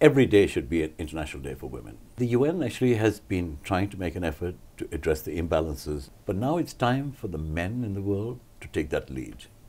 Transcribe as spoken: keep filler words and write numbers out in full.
every day should be an International Day for Women. The U N actually has been trying to make an effort to address the imbalances, but now it's time for the men in the world to take that lead.